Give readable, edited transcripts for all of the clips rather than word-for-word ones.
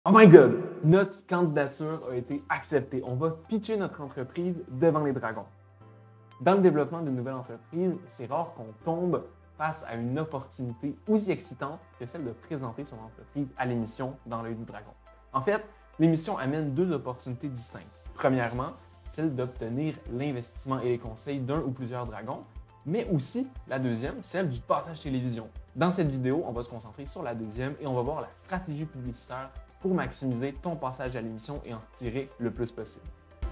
Oh my God! Notre candidature a été acceptée. On va pitcher notre entreprise devant les dragons. Dans le développement d'une nouvelle entreprise, c'est rare qu'on tombe face à une opportunité aussi excitante que celle de présenter son entreprise à l'émission dans l'œil du dragon. En fait, l'émission amène deux opportunités distinctes. Premièrement, celle d'obtenir l'investissement et les conseils d'un ou plusieurs dragons, mais aussi la deuxième, celle du passage télévision. Dans cette vidéo, on va se concentrer sur la deuxième et on va voir la stratégie publicitaire pour maximiser ton passage à l'émission et en tirer le plus possible.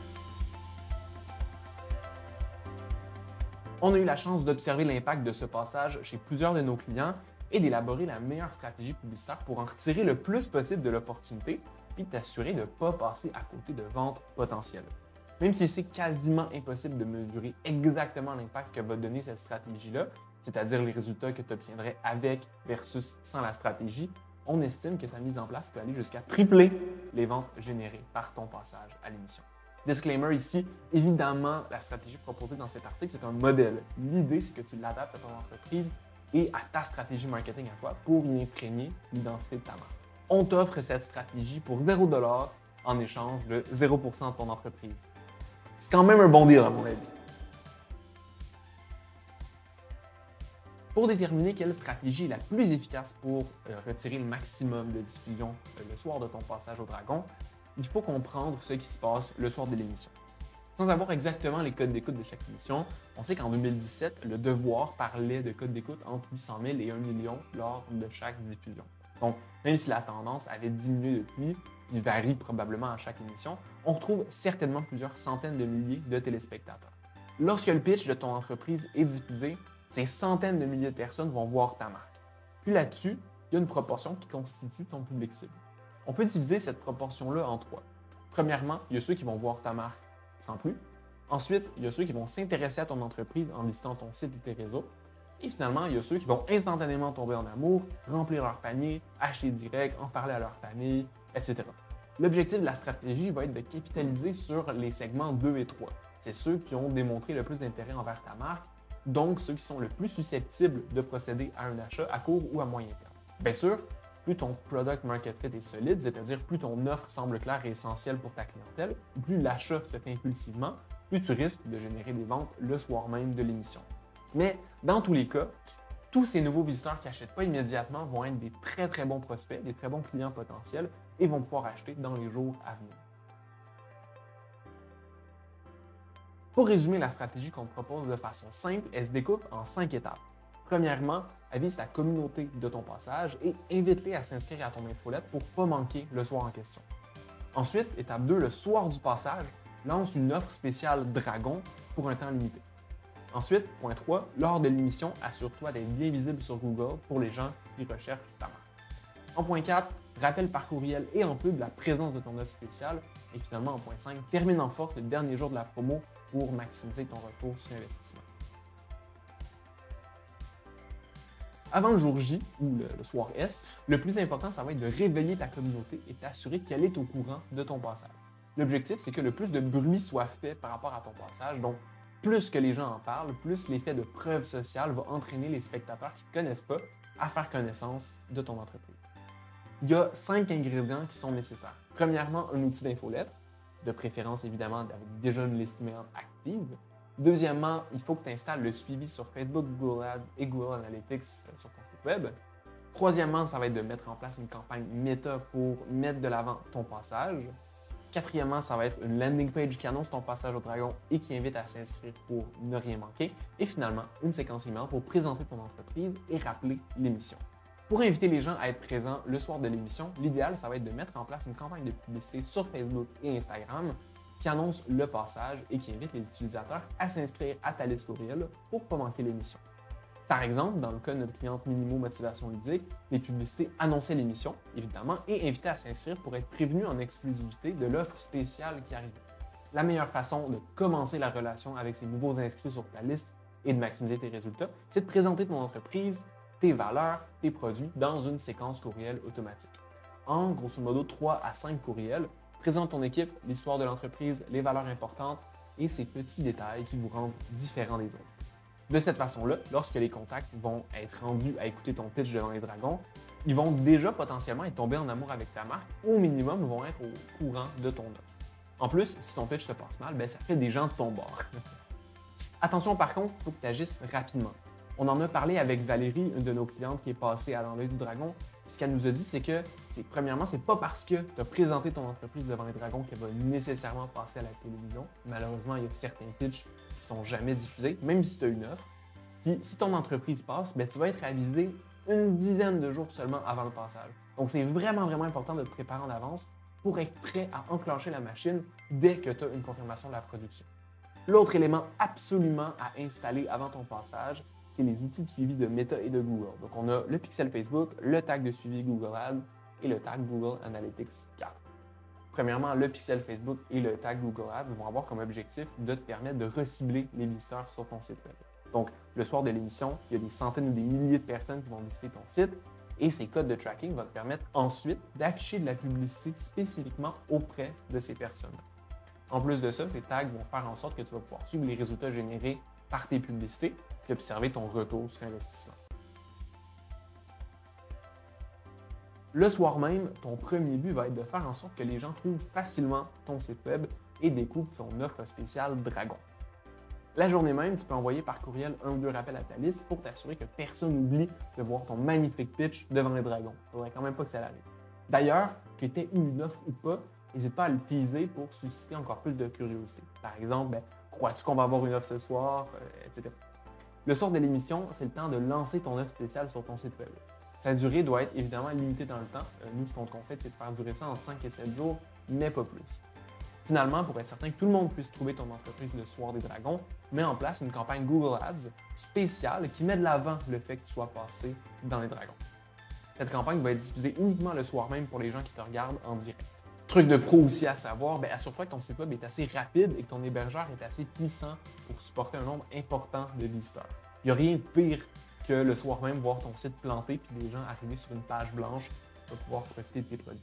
On a eu la chance d'observer l'impact de ce passage chez plusieurs de nos clients et d'élaborer la meilleure stratégie publicitaire pour en retirer le plus possible de l'opportunité et t'assurer de ne pas passer à côté de ventes potentielles. Même si c'est quasiment impossible de mesurer exactement l'impact que va donner cette stratégie-là, c'est-à-dire les résultats que tu obtiendrais avec versus sans la stratégie, on estime que sa mise en place peut aller jusqu'à tripler les ventes générées par ton passage à l'émission. Disclaimer ici, évidemment, la stratégie proposée dans cet article, c'est un modèle. L'idée, c'est que tu l'adaptes à ton entreprise et à ta stratégie marketing à toi pour y imprégner l'identité de ta marque. On t'offre cette stratégie pour 0$ en échange de 0% de ton entreprise. C'est quand même un bon deal à mon avis. Pour déterminer quelle stratégie est la plus efficace pour retirer le maximum de diffusion le soir de ton passage au dragon, il faut comprendre ce qui se passe le soir de l'émission. Sans avoir exactement les codes d'écoute de chaque émission, on sait qu'en 2017, Le Devoir parlait de codes d'écoute entre 800 000 et 1 million lors de chaque diffusion. Donc, même si la tendance avait diminué depuis, il varie probablement à chaque émission, on retrouve certainement plusieurs centaines de milliers de téléspectateurs. Lorsque le pitch de ton entreprise est diffusé, ces centaines de milliers de personnes vont voir ta marque. Puis là-dessus, il y a une proportion qui constitue ton public cible. On peut diviser cette proportion-là en trois. Premièrement, il y a ceux qui vont voir ta marque sans plus. Ensuite, il y a ceux qui vont s'intéresser à ton entreprise en visitant ton site ou tes réseaux. Et finalement, il y a ceux qui vont instantanément tomber en amour, remplir leur panier, acheter direct, en parler à leur famille, etc. L'objectif de la stratégie va être de capitaliser sur les segments 2 et 3. C'est ceux qui ont démontré le plus d'intérêt envers ta marque, donc ceux qui sont le plus susceptibles de procéder à un achat à court ou à moyen terme. Bien sûr, plus ton product market fit est solide, c'est-à-dire plus ton offre semble claire et essentielle pour ta clientèle, plus l'achat se fait impulsivement, plus tu risques de générer des ventes le soir même de l'émission. Mais dans tous les cas, tous ces nouveaux visiteurs qui n'achètent pas immédiatement vont être des très bons prospects, des très bons clients potentiels et vont pouvoir acheter dans les jours à venir. Pour résumer la stratégie qu'on te propose de façon simple, elle se découpe en 5 étapes. Premièrement, avise ta communauté de ton passage et invite-les à s'inscrire à ton infolette pour ne pas manquer le soir en question. Ensuite, étape 2, le soir du passage, lance une offre spéciale Dragon pour un temps limité. Ensuite, point 3, lors de l'émission, assure-toi d'être bien visible sur Google pour les gens qui recherchent ta marque. En point 4, rappelle par courriel et en pub la présence de ton offre spéciale. Et finalement, en point 5, termine en force le dernier jour de la promo pour maximiser ton retour sur investissement. Avant le jour J ou le soir S, le plus important, ça va être de réveiller ta communauté et t'assurer qu'elle est au courant de ton passage. L'objectif, c'est que le plus de bruit soit fait par rapport à ton passage. Donc, plus que les gens en parlent, plus l'effet de preuve sociale va entraîner les spectateurs qui ne te connaissent pas à faire connaissance de ton entreprise. Il y a 5 ingrédients qui sont nécessaires. Premièrement, un outil d'infolettre, de préférence évidemment avec déjà une liste email active. Deuxièmement, il faut que tu installes le suivi sur Facebook, Google Ads et Google Analytics sur ton site web. Troisièmement, ça va être de mettre en place une campagne méta pour mettre de l'avant ton passage. Quatrièmement, ça va être une landing page qui annonce ton passage au dragon et qui invite à s'inscrire pour ne rien manquer. Et finalement, une séquence email pour présenter ton entreprise et rappeler l'émission. Pour inviter les gens à être présents le soir de l'émission, l'idéal, ça va être de mettre en place une campagne de publicité sur Facebook et Instagram qui annonce le passage et qui invite les utilisateurs à s'inscrire à ta liste courriel pour ne pas manquer l'émission. Par exemple, dans le cas de notre cliente Minimo Motivation Ludique, les publicités annonçaient l'émission, évidemment, et invitaient à s'inscrire pour être prévenus en exclusivité de l'offre spéciale qui arrivait. La meilleure façon de commencer la relation avec ces nouveaux inscrits sur ta liste et de maximiser tes résultats, c'est de présenter ton entreprise, tes valeurs, tes produits dans une séquence courriel automatique. En grosso modo 3 à 5 courriels, présente ton équipe, l'histoire de l'entreprise, les valeurs importantes et ces petits détails qui vous rendent différents des autres. De cette façon-là, lorsque les contacts vont être rendus à écouter ton pitch devant les dragons, ils vont déjà potentiellement être tombés en amour avec ta marque, ou au minimum, ils vont être au courant de ton offre. En plus, si ton pitch se passe mal, ben, ça fait des gens de ton bord. Attention par contre, il faut que tu agisses rapidement. On en a parlé avec Valérie, une de nos clientes qui est passée à l'œil du dragon. Ce qu'elle nous a dit, c'est que, premièrement, c'est pas parce que tu as présenté ton entreprise devant les dragons qu'elle va nécessairement passer à la télévision. Malheureusement, il y a certains pitchs qui ne sont jamais diffusés, même si tu as une offre. Puis, si ton entreprise passe, ben, tu vas être avisé une dizaine de jours seulement avant le passage. Donc, c'est vraiment, vraiment important de te préparer en avance pour être prêt à enclencher la machine dès que tu as une confirmation de la production. L'autre élément absolument à installer avant ton passage, c'est les outils de suivi de Meta et de Google. Donc, on a le pixel Facebook, le tag de suivi Google Ads et le tag Google Analytics 4. Premièrement, le pixel Facebook et le tag Google Ads vont avoir comme objectif de te permettre de recibler les visiteurs sur ton site web. Donc, le soir de l'émission, il y a des centaines ou des milliers de personnes qui vont visiter ton site et ces codes de tracking vont te permettre ensuite d'afficher de la publicité spécifiquement auprès de ces personnes. En plus de ça, ces tags vont faire en sorte que tu vas pouvoir suivre les résultats générés par tes publicités et observer ton retour sur investissement. Le soir même, ton premier but va être de faire en sorte que les gens trouvent facilement ton site web et découvrent ton offre spéciale Dragon. La journée même, tu peux envoyer par courriel un ou deux rappels à ta liste pour t'assurer que personne n'oublie de voir ton magnifique pitch devant les dragons. Il ne faudrait quand même pas que ça arrive. D'ailleurs, que tu aies eu une offre ou pas, n'hésite pas à le teaser pour susciter encore plus de curiosité. Par exemple, crois-tu qu'on va avoir une offre ce soir, etc. Le soir de l'émission, c'est le temps de lancer ton offre spéciale sur ton site web. Sa durée doit être évidemment limitée dans le temps. Nous, ce qu'on te conseille, c'est de faire durer ça entre 5 et 7 jours, mais pas plus. Finalement, pour être certain que tout le monde puisse trouver ton entreprise le soir des dragons, mets en place une campagne Google Ads spéciale qui met de l'avant le fait que tu sois passé dans les dragons. Cette campagne va être diffusée uniquement le soir même pour les gens qui te regardent en direct. Truc de pro aussi à savoir, assure-toi que ton site web est assez rapide et que ton hébergeur est assez puissant pour supporter un nombre important de visiteurs. Il n'y a rien de pire que le soir même voir ton site planté puis les gens arriver sur une page blanche pour pouvoir profiter de tes produits.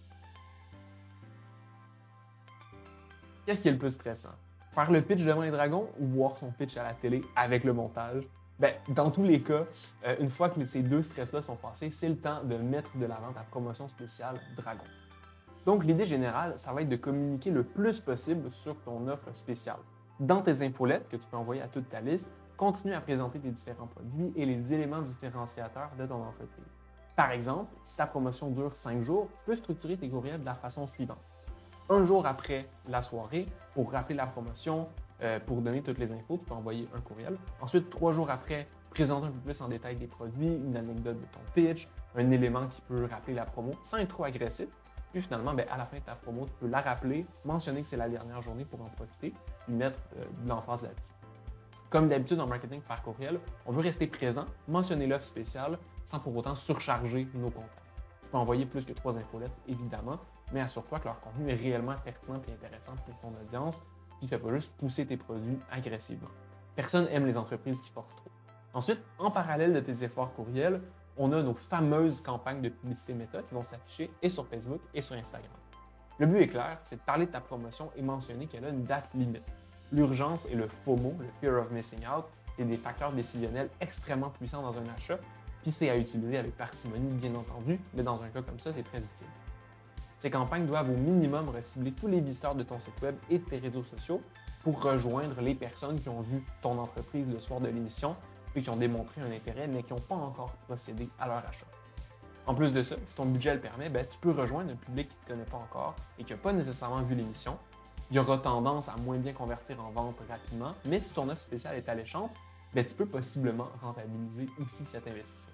Qu'est-ce qui est le plus stressant? Faire le pitch devant les dragons ou voir son pitch à la télé avec le montage? Dans tous les cas, une fois que ces deux stress-là sont passés, c'est le temps de mettre de l'avant ta promotion spéciale Dragon. Donc, l'idée générale, ça va être de communiquer le plus possible sur ton offre spéciale. Dans tes infolettes que tu peux envoyer à toute ta liste, continue à présenter tes différents produits et les éléments différenciateurs de ton entreprise. Par exemple, si ta promotion dure 5 jours, tu peux structurer tes courriels de la façon suivante. Un jour après la soirée, pour rappeler la promotion, pour donner toutes les infos, tu peux envoyer un courriel. Ensuite, 3 jours après, présenter un peu plus en détail des produits, une anecdote de ton pitch, un élément qui peut rappeler la promo sans être trop agressif. Puis finalement, à la fin de ta promo, tu peux la rappeler, mentionner que c'est la dernière journée pour en profiter, puis mettre de l'emphase là-dessus. Comme d'habitude en marketing par courriel, on veut rester présent, mentionner l'offre spéciale sans pour autant surcharger nos contacts. Tu peux envoyer plus que 3 infolettes, évidemment, mais assure-toi que leur contenu est réellement pertinent et intéressant pour ton audience, puis ne fais pas juste pousser tes produits agressivement. Personne n'aime les entreprises qui forcent trop. Ensuite, en parallèle de tes efforts courriels, on a nos fameuses campagnes de publicité méta qui vont s'afficher et sur Facebook et sur Instagram. Le but est clair, c'est de parler de ta promotion et mentionner qu'elle a une date limite. L'urgence et le FOMO, le Fear of Missing Out, c'est des facteurs décisionnels extrêmement puissants dans un achat, puis c'est à utiliser avec parcimonie, bien entendu, mais dans un cas comme ça, c'est très utile. Ces campagnes doivent au minimum recibler tous les visiteurs de ton site web et de tes réseaux sociaux pour rejoindre les personnes qui ont vu ton entreprise le soir de l'émission et qui ont démontré un intérêt, mais qui n'ont pas encore procédé à leur achat. En plus de ça, si ton budget le permet, tu peux rejoindre un public qui ne te connaît pas encore et qui n'a pas nécessairement vu l'émission. Il y aura tendance à moins bien convertir en vente rapidement, mais si ton offre spéciale est alléchante, tu peux possiblement rentabiliser aussi cet investissement.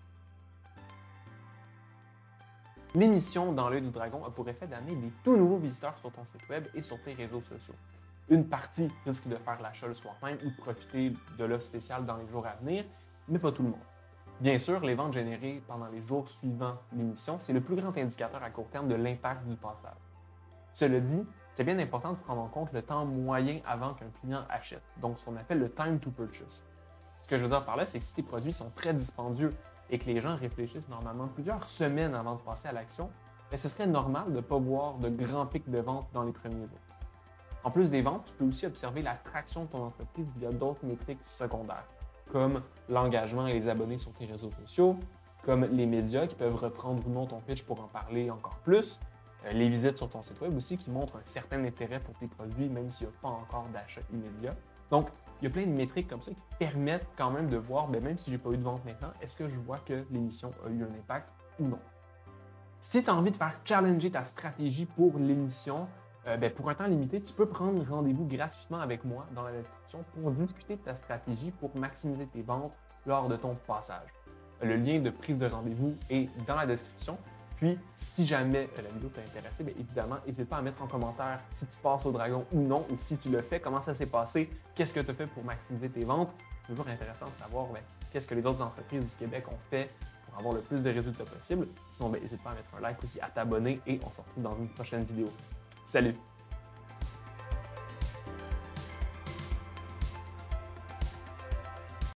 L'émission Dans l'œil du dragon a pour effet d'amener des tout nouveaux visiteurs sur ton site web et sur tes réseaux sociaux. Une partie risque de faire l'achat le soir même ou de profiter de l'offre spéciale dans les jours à venir, mais pas tout le monde. Bien sûr, les ventes générées pendant les jours suivant l'émission, c'est le plus grand indicateur à court terme de l'impact du passage. Cela dit, c'est bien important de prendre en compte le temps moyen avant qu'un client achète, donc ce qu'on appelle le time to purchase. Ce que je veux dire par là, c'est que si tes produits sont très dispendieux et que les gens réfléchissent normalement plusieurs semaines avant de passer à l'action, ce serait normal de ne pas voir de grands pics de vente dans les premiers jours. En plus des ventes, tu peux aussi observer la traction de ton entreprise via d'autres métriques secondaires, comme l'engagement et les abonnés sur tes réseaux sociaux, comme les médias qui peuvent reprendre ou non ton pitch pour en parler encore plus, les visites sur ton site web aussi qui montrent un certain intérêt pour tes produits, même s'il n'y a pas encore d'achat immédiat. Donc, il y a plein de métriques comme ça qui permettent quand même de voir, même si je n'ai pas eu de vente maintenant, est-ce que je vois que l'émission a eu un impact ou non. Si tu as envie de faire challenger ta stratégie pour l'émission, pour un temps limité, tu peux prendre rendez-vous gratuitement avec moi dans la description pour discuter de ta stratégie pour maximiser tes ventes lors de ton passage. Le lien de prise de rendez-vous est dans la description. Puis, si jamais la vidéo t'a intéressé, évidemment, n'hésite pas à mettre en commentaire si tu passes au dragon ou non, ou si tu le fais, comment ça s'est passé, qu'est-ce que tu as fait pour maximiser tes ventes. C'est toujours intéressant de savoir qu'est-ce que les autres entreprises du Québec ont fait pour avoir le plus de résultats possible. Sinon, n'hésite pas à mettre un like aussi, à t'abonner et on se retrouve dans une prochaine vidéo. Salut!